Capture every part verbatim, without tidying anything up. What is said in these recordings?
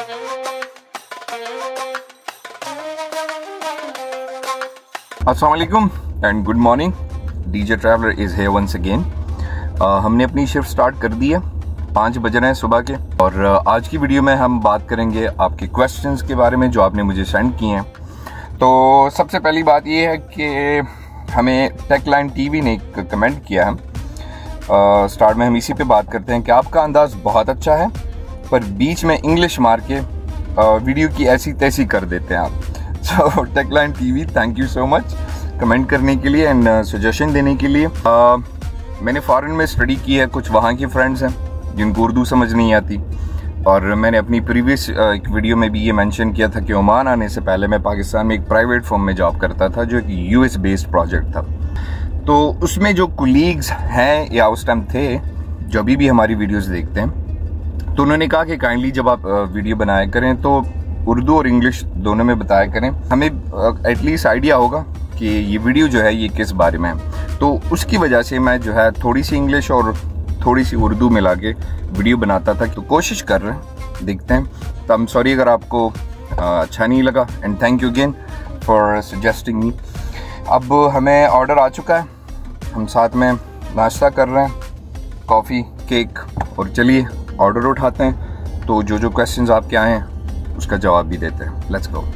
अस्सलाम वालेकुम and good morning. DJ Traveller is here once again. हमने अपनी शिफ्ट स्टार्ट कर दी है, पाँच बज रहे हैं सुबह के। और uh, आज की वीडियो में हम बात करेंगे आपके क्वेश्चंस के बारे में जो आपने मुझे सेंड किए हैं। तो सबसे पहली बात ये है कि हमें टेकलाइन टीवी ने एक कमेंट किया है। uh, स्टार्ट में हम इसी पे बात करते हैं कि आपका अंदाज बहुत अच्छा है पर बीच में इंग्लिश मार के uh, वीडियो की ऐसी तैसी कर देते हैं आप। So Techline TV, thank you so much comment करने के लिए एंड सजेशन देने के लिए। uh, मैंने फॉरेन में स्टडी की है, कुछ वहाँ के फ्रेंड्स हैं जिनको उर्दू समझ नहीं आती, और मैंने अपनी प्रीवियस एक वीडियो में भी ये मेंशन किया था कि ओमान आने से पहले मैं पाकिस्तान में एक प्राइवेट फर्म में जॉब करता था जो एक यूएस बेस्ड प्रोजेक्ट था। तो उसमें जो कुलीग्स हैं या उस टाइम थे जो अभी भी हमारी वीडियोस देखते हैं, तो उन्होंने कहा कि काइंडली जब आप वीडियो बनाया करें तो उर्दू और इंग्लिश दोनों में बताया करें, हमें एटलीस्ट आइडिया होगा कि ये वीडियो जो है ये किस बारे में है। तो उसकी वजह से मैं जो है थोड़ी सी इंग्लिश और थोड़ी सी उर्दू मिला के वीडियो बनाता था। तो कोशिश कर रहे हैं, देखते हैं। तो आई एम सॉरी अगर आपको अच्छा नहीं लगा and thank you again for suggesting me. अब हमें ऑर्डर आ चुका है, हम साथ में नाश्ता कर रहे हैं, कॉफ़ी, केक, और चलिए ऑर्डर उठाते हैं। तो जो जो क्वेश्चंस आपके आए हैं उसका जवाब भी देते हैं। Let's go.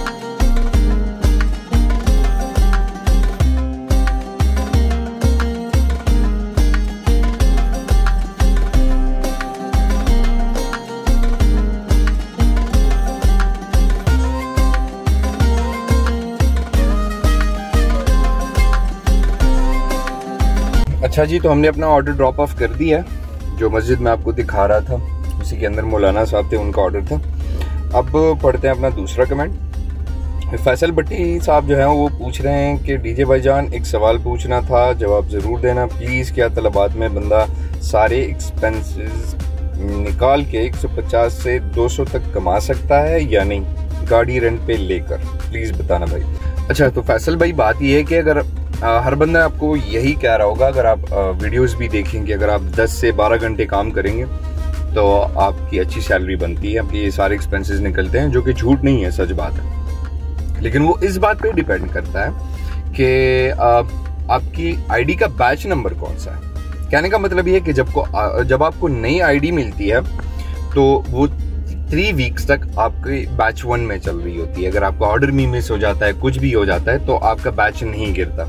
अच्छा जी, तो हमने अपना ऑर्डर ड्रॉप ऑफ कर दिया है। जो मस्जिद में आपको दिखा रहा था उसी के अंदर मौलाना साहब थे, उनका ऑर्डर था। अब पढ़ते हैं अपना दूसरा कमेंट। फैसल भट्टी साहब जो हैं वो पूछ रहे हैं कि डीजे भाईजान एक सवाल पूछना था, जवाब ज़रूर देना प्लीज़। क्या तलबात में बंदा सारे एक्सपेंसेस निकाल के एक सौ पचास से दो सौ तक कमा सकता है या नहीं, गाड़ी रेंट पे लेकर? प्लीज़ बताना भाई। अच्छा, तो फैसल भाई बात ये है कि अगर आ, हर बंदा आपको यही कह रहा होगा, अगर आप आ, वीडियोस भी देखेंगे, अगर आप दस से बारह घंटे काम करेंगे तो आपकी अच्छी सैलरी बनती है, आपके ये सारे एक्सपेंसेस निकलते हैं, जो कि झूठ नहीं है, सच बात है। लेकिन वो इस बात पे डिपेंड करता है कि आपकी आईडी का बैच नंबर कौन सा है। कहने का मतलब ये है कि जब को जब आपको नई आईडी मिलती है तो वो थ्री वीक्स तक आपके बैच वन में चल रही होती है। अगर आपका ऑर्डर भी मिस हो जाता है, कुछ भी हो जाता है, तो आपका बैच नहीं गिरता।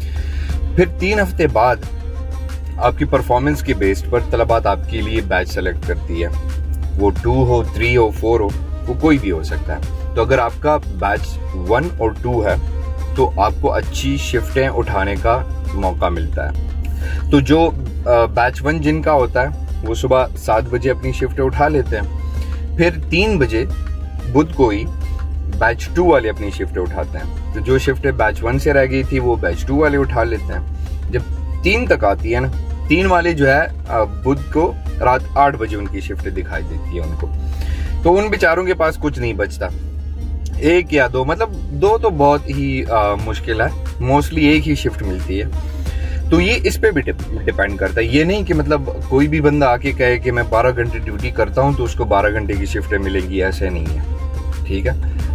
फिर तीन हफ्ते बाद आपकी परफॉर्मेंस के बेस्ड पर तलबात आपके लिए बैच सेलेक्ट करती है। वो टू हो, थ्री हो, फोर हो, वो कोई भी हो सकता है। तो अगर आपका बैच वन और टू है तो आपको अच्छी शिफ्टें उठाने का मौका मिलता है। तो जो बैच वन जिनका होता है वो सुबह सात बजे अपनी शिफ्टें उठा लेते हैं, फिर तीन बजे बुध को ही बैच टू वाले अपनी शिफ्टें उठाते हैं। तो जो शिफ्टें बैच वन से रह गई थी वो बैच टू वाले उठा लेते हैं। जब तीन तक आती है ना, तीन वाले जो है बुध को रात आठ बजे उनकी शिफ्टें दिखाई देती है उनको। तो उन बेचारों के पास कुछ नहीं बचता, एक या दो, मतलब दो तो बहुत ही आ, मुश्किल है, मोस्टली एक ही शिफ्ट मिलती है। तो ये इस पे भी डिपेंड करता है। ये नहीं कि मतलब कोई भी बंदा आके कहे कि मैं बारह घंटे ड्यूटी करता हूँ तो उसको बारह घंटे की शिफ्टें मिलेंगी, ऐसे नहीं है। ठीक है,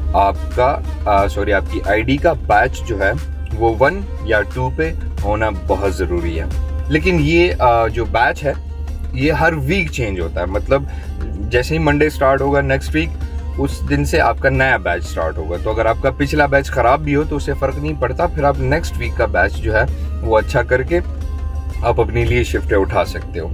आपका सॉरी आपकी आईडी का बैच जो है वो वन या टू पे होना बहुत ज़रूरी है। लेकिन ये आ, जो बैच है ये हर वीक चेंज होता है। मतलब जैसे ही मंडे स्टार्ट होगा नेक्स्ट वीक, उस दिन से आपका नया बैच स्टार्ट होगा। तो अगर आपका पिछला बैच खराब भी हो तो उससे फर्क नहीं पड़ता, फिर आप नेक्स्ट वीक का बैच जो है वो अच्छा करके आप अपने लिए शिफ्टें उठा सकते हो।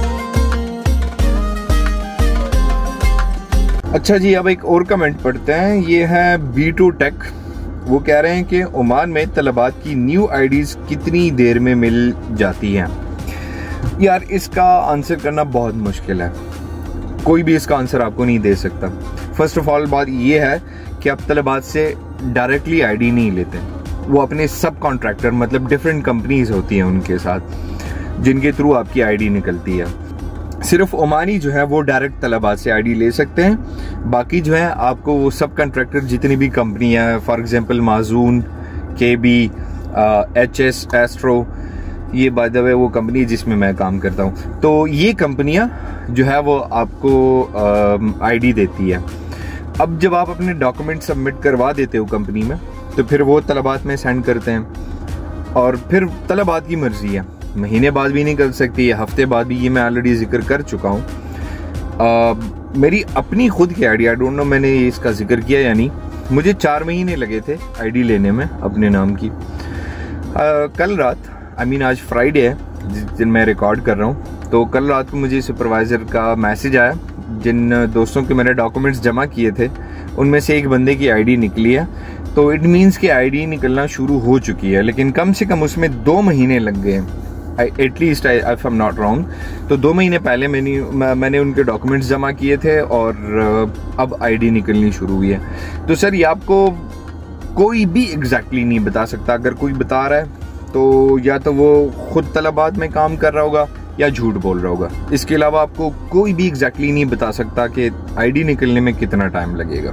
अच्छा जी, अब एक और कमेंट पढ़ते हैं। ये है बी टू टेक। वो कह रहे हैं कि ओमान में तलबात की न्यू आईडीज कितनी देर में मिल जाती हैं? यार इसका आंसर करना बहुत मुश्किल है, कोई भी इसका आंसर आपको नहीं दे सकता। फर्स्ट ऑफ ऑल बात ये है कि आप तलबात से डायरेक्टली आईडी नहीं लेते, वो अपने सब कॉन्ट्रैक्टर, मतलब डिफरेंट कंपनीज होती हैं उनके साथ जिनके थ्रू आपकी आईडी निकलती है। सिर्फ ओमानी जो है वो डायरेक्ट तलबात से आईडी ले सकते हैं, बाकी जो है आपको वो सब कॉन्ट्रैक्टर जितनी भी कंपनी है, फॉर एग्जांपल माजून, K B, H S, Astro, ये बाय द वे वो कंपनी जिसमें मैं काम करता हूँ। तो ये कंपनियां जो है वो आपको आईडी देती है। अब जब आप अपने डॉक्यूमेंट सबमिट करवा देते हो कंपनी में, तो फिर वो तलबात में सेंड करते हैं, और फिर तलबात की मर्जी है, महीने बाद भी नहीं कर सकती है, हफ्ते बाद भी, ये मैं ऑलरेडी जिक्र कर चुका हूँ। मेरी अपनी खुद की आईडी, आई डोंट नो मैंने इसका जिक्र किया या नहीं, मुझे चार महीने लगे थे आईडी लेने में अपने नाम की। आ, कल रात, आई मीन आज फ्राइडे है जिस दिन मैं रिकॉर्ड कर रहा हूँ, तो कल रात को मुझे सुपरवाइज़र का मैसेज आया। जिन दोस्तों के मैंने डॉक्यूमेंट्स जमा किए थे उनमें से एक बंदे की आईडी निकली है, तो इट मीन्स कि आईडी निकलना शुरू हो चुकी है, लेकिन कम से कम उसमें दो महीने लग गए, at least if I am not wrong. तो दो महीने पहले मैंने मैंने उनके डॉक्यूमेंट्स जमा किए थे और अब आईडी निकलनी शुरू हुई है। तो सर ये आपको कोई भी एग्जैक्टली नहीं बता सकता। अगर कोई बता रहा है तो या तो वो खुद तलबात में काम कर रहा होगा या झूठ बोल रहा होगा। इसके अलावा आपको कोई भी एग्जैक्टली नहीं बता सकता कि आईडी निकलने में कितना टाइम लगेगा।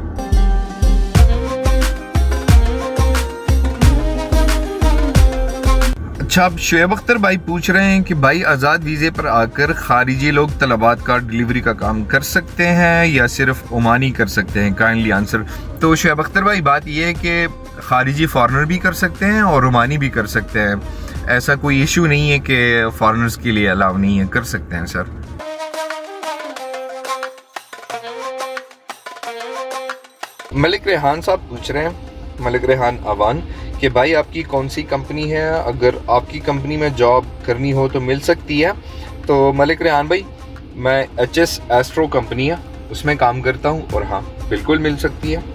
अच्छा, अब शुएब अख्तर भाई पूछ रहे हैं कि भाई आज़ाद वीज़े पर आकर खारिजी लोग तलबात का डिलीवरी का काम कर सकते हैं या सिर्फ ओमानी कर सकते हैं? Kindly answer. तो शुएब अख्तर भाई बात यह है कि खारिजी फॉरेनर भी कर सकते हैं और ओमानी भी कर सकते हैं। ऐसा कोई इशू नहीं है कि फॉरेनर्स के लिए अलाउ नहीं है, कर सकते हैं सर। मलिक रेहान साहब पूछ रहे हैं, मलिक रेहान अवान, कि भाई आपकी कौन सी कंपनी है, अगर आपकी कंपनी में जॉब करनी हो तो मिल सकती है? तो मलिक रेहान भाई, मैं एच एस एस्ट्रो कंपनी है उसमें काम करता हूँ, और हाँ बिल्कुल मिल सकती है।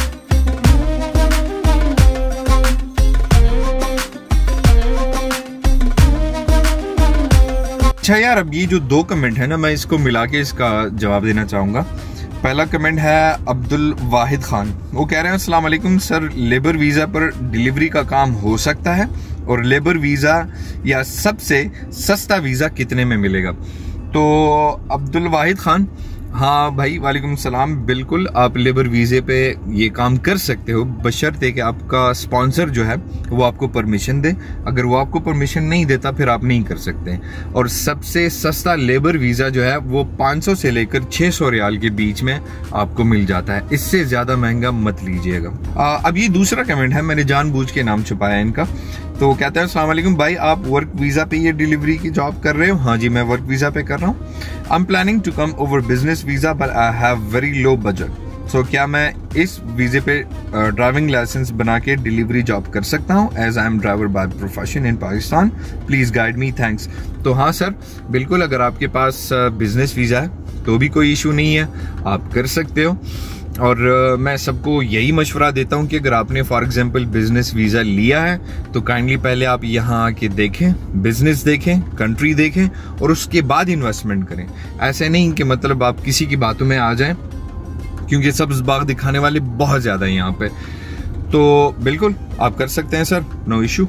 अच्छा यार, अब ये जो दो कमेंट है ना, मैं इसको मिला के इसका जवाब देना चाहूँगा। पहला कमेंट है अब्दुल वाहिद खान, वो कह रहे हैं अस्सलाम वालेकुम सर, लेबर वीज़ा पर डिलीवरी का काम हो सकता है, और लेबर वीज़ा या सबसे सस्ता वीज़ा कितने में मिलेगा? तो अब्दुल वाहिद खान, हाँ भाई वालेकुम सलाम, बिल्कुल आप लेबर वीज़े पे ये काम कर सकते हो, बशर्ते कि आपका स्पॉन्सर जो है वो आपको परमिशन दे। अगर वो आपको परमिशन नहीं देता फिर आप नहीं कर सकते। और सबसे सस्ता लेबर वीज़ा जो है वो पाँच सौ से लेकर छः सौ रियाल के बीच में आपको मिल जाता है, इससे ज़्यादा महंगा मत लीजिएगा। अब ये दूसरा कमेंट है, मैंने जानबूझ के नाम छुपाया इनका। तो कहते हैं अस्सलाम वालेकुम भाई, आप वर्क वीज़ा पे ये डिलीवरी की जॉब कर रहे हो? हाँ जी, मैं वर्क वीज़ा पे कर रहा हूँ। I am planning to come over business visa but I have very low budget. So क्या मैं इस वीज़े पे ड्राइविंग लाइसेंस बना के डिलीवरी जॉब कर सकता हूँ? As I am driver by profession in Pakistan, please guide me, thanks. तो हाँ सर, बिल्कुल, अगर आपके पास बिजनेस वीज़ा है तो भी कोई इशू नहीं है, आप कर सकते हो। और uh, मैं सबको यही मशवरा देता हूँ कि अगर आपने फॉर एग्जांपल बिजनेस वीज़ा लिया है तो काइंडली पहले आप यहाँ आके देखें, बिजनेस देखें, कंट्री देखें, और उसके बाद इन्वेस्टमेंट करें। ऐसे नहीं कि मतलब आप किसी की बातों में आ जाएं, क्योंकि सब्ज़ बाग दिखाने वाले बहुत ज़्यादा हैं यहाँ पे। तो बिल्कुल आप कर सकते हैं सर, नो इशू।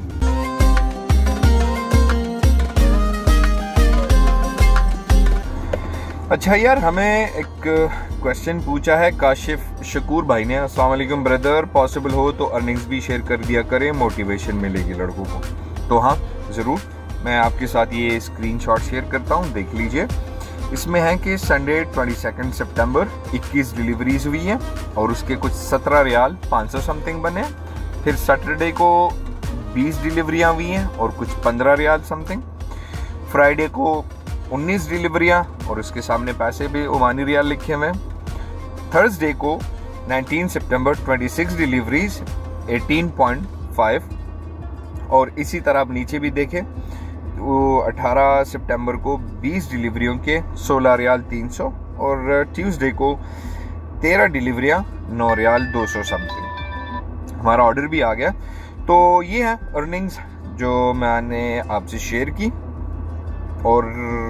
अच्छा यार, हमें एक क्वेश्चन पूछा है काशिफ शकूर भाई ने, अस्सलाम वालेकुम ब्रदर, पॉसिबल हो तो अर्निंग्स भी शेयर कर दिया करें, मोटिवेशन मिलेगी लड़कों को। तो हाँ ज़रूर, मैं आपके साथ ये स्क्रीनशॉट शेयर करता हूँ, देख लीजिए। इसमें है कि संडे बाईस सितंबर इक्कीस डिलीवरीज हुई हैं और उसके कुछ सत्रह रियाल पाँच सौ समथिंग बने। फिर सैटरडे को बीस डिलीवरियाँ हुई हैं और कुछ पंद्रह रियाल समथिंग। फ्राइडे को उन्नीस डिलीवरियाँ और उसके सामने पैसे भी ओमानी रियाल लिखे हुए हैं। थर्सडे को उन्नीस सितंबर छब्बीस डिलीवरीज अठारह पॉइंट पाँच, और इसी तरह आप नीचे भी देखें वो अठारह सितंबर को बीस डिलीवरियों के सोलह रियाल तीन सौ, और ट्यूसडे को तेरह डिलीवरियाँ नौ रियाल दो सौ समथिंग। हमारा ऑर्डर भी आ गया। तो ये है अर्निंग्स जो मैंने आपसे शेयर की। और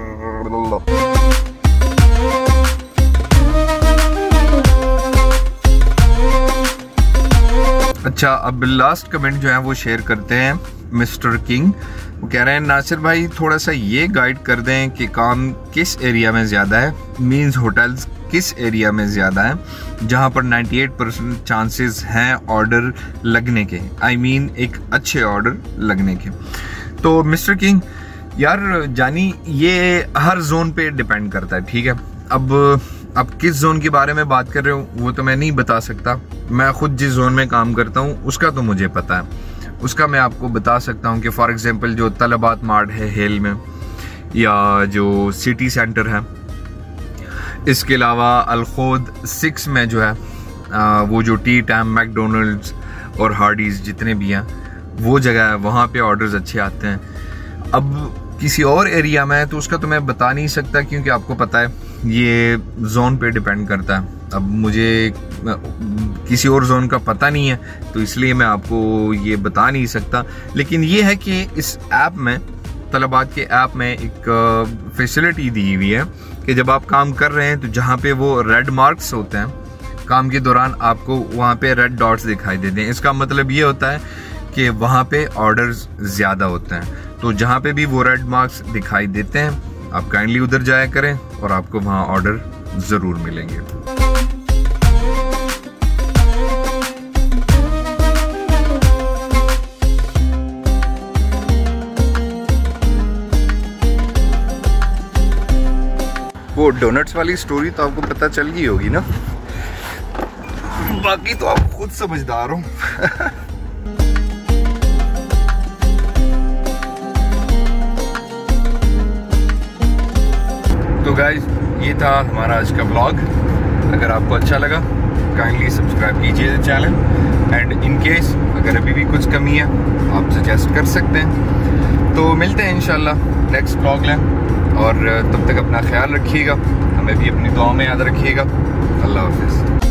अच्छा, अब लास्ट कमेंट जो है वो शेयर करते हैं मिस्टर किंग। वो कह रहे हैं नासिर भाई थोड़ा सा ये गाइड कर दें कि काम किस एरिया में ज़्यादा है, मींस होटल्स किस एरिया में ज़्यादा है जहां पर अट्ठानवे परसेंट चांसेस हैं ऑर्डर लगने के, आई I मीन mean, एक अच्छे ऑर्डर लगने के। तो मिस्टर किंग यार जानी, ये हर जोन पे डिपेंड करता है, ठीक है। अब अब किस जोन के बारे में बात कर रहे हो वो तो मैं नहीं बता सकता। मैं खुद जिस जोन में काम करता हूँ उसका तो मुझे पता है। उसका मैं आपको बता सकता हूँ कि फॉर एग्जांपल जो तलबात मार्ट है हेल में, या जो सिटी सेंटर है, इसके अलावा अलखोद सिक्स में जो है आ, वो जो टी टाइम, मैकडोनल्ड्स और हार्डीज जितने भी हैं वो जगह है, वहाँ पे ऑर्डर्स अच्छे आते हैं। अब किसी और एरिया में है तो उसका तो मैं बता नहीं सकता, क्योंकि आपको पता है ये जोन पे डिपेंड करता है। अब मुझे किसी और जोन का पता नहीं है तो इसलिए मैं आपको ये बता नहीं सकता। लेकिन ये है कि इस ऐप में, तलबात के ऐप में एक फैसिलिटी दी हुई है कि जब आप काम कर रहे हैं तो जहाँ पे वो रेड मार्क्स होते हैं काम के दौरान, आपको वहाँ पे रेड डॉट्स दिखाई देते हैं। इसका मतलब ये होता है कि वहाँ पे ऑर्डर्स ज़्यादा होते हैं। तो जहाँ पे भी वो रेड मार्क्स दिखाई देते हैं आप काइंडली उधर जाया करें और आपको वहाँ ऑर्डर ज़रूर मिलेंगे। वो डोनट्स वाली स्टोरी तो आपको पता चल गई होगी ना, बाकी तो आप खुद समझदार हो। तो गाइज ये था हमारा आज का व्लॉग। अगर आपको अच्छा लगा काइंडली सब्सक्राइब कीजिए चैनल, एंड इन केस अगर अभी भी कुछ कमी है आप सजेस्ट कर सकते हैं। तो मिलते हैं इंशाल्लाह नेक्स्ट व्लॉग में, और तब तक अपना ख्याल रखिएगा, हमें भी अपनी दुआ में याद रखिएगा। अल्लाह हाफिज़।